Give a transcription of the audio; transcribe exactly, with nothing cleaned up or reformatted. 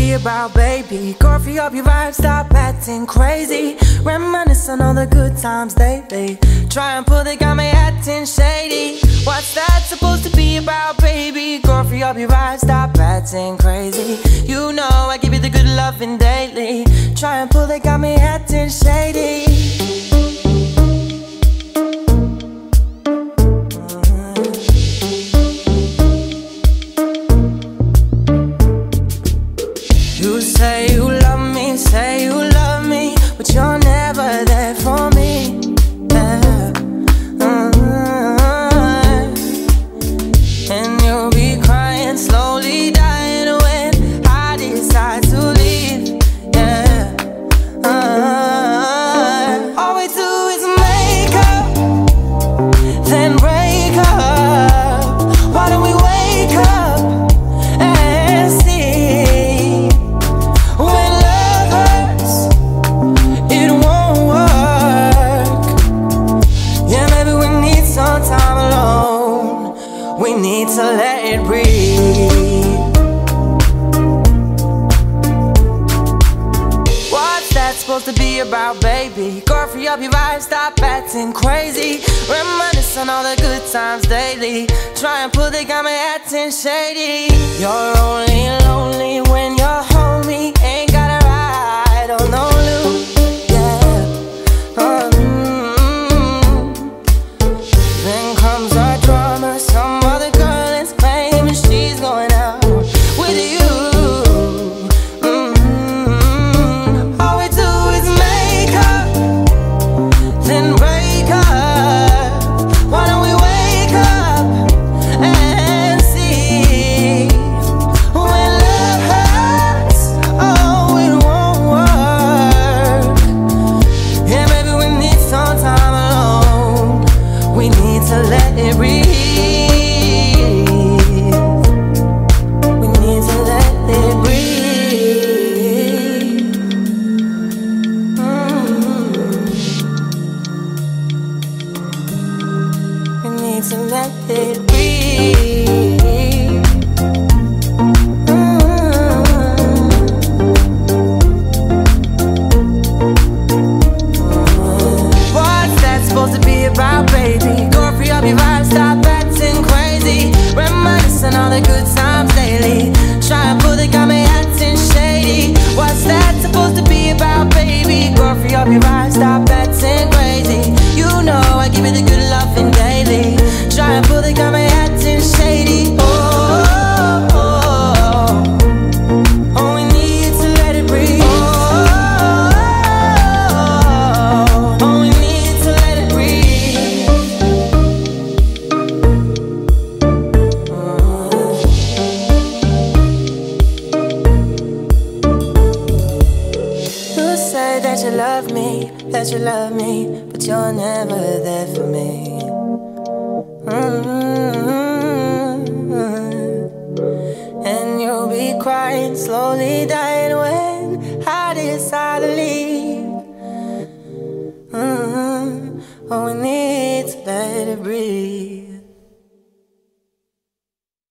be about, baby? Girl, free up your vibe, stop acting crazy. Reminisce on all the good times lately. Try and pull, they got me acting shady. What's that supposed to be about, baby? Girl, free up your vibe, stop acting crazy. You know I give you the good loving daily. Try and pull, they got me acting shady. You say you love me, say you love me, but you're never there for me. Yeah. uh-huh. And you'll be crying, slowly dying when I decide to leave. Yeah. uh-huh. All we do is make up, then break up. Why don't we wake up and see? We need to let it breathe. What's that supposed to be about, baby? Girl, free up your vibe, stop acting crazy. Reminisce on all the good times daily. Try and pull, they got me acting shady. You're only lonely when you're homie. Ain't gotta ride on no loop. Yeah. um, Then comes our drama. Some other girl is claiming she's going out with you. mm-hmm. All we do is make up, then break up. Why don't we wake up and see? When love hurts, oh, it won't work. Yeah, baby, we need some time alone. We need to let it breathe. To let it breathe. mm-hmm. What's that supposed to be about, baby? Go free up your vibe, stop acting crazy. Reminiscing all the good times daily. Try and pull, they got me acting shady. What's that supposed to be about, baby? Go free up your vibe, stop acting crazy. You know I give you the good loving daily. Try and pull, they got me acting shady. Oh, oh, oh, oh. Oh, we need to let it breathe. Oh, oh, oh, oh. We need to let it breathe. oh. You say that you love me, that you love me, but you're never there for me. Mm-hmm. And you'll be crying, slowly dying when I decide to leave.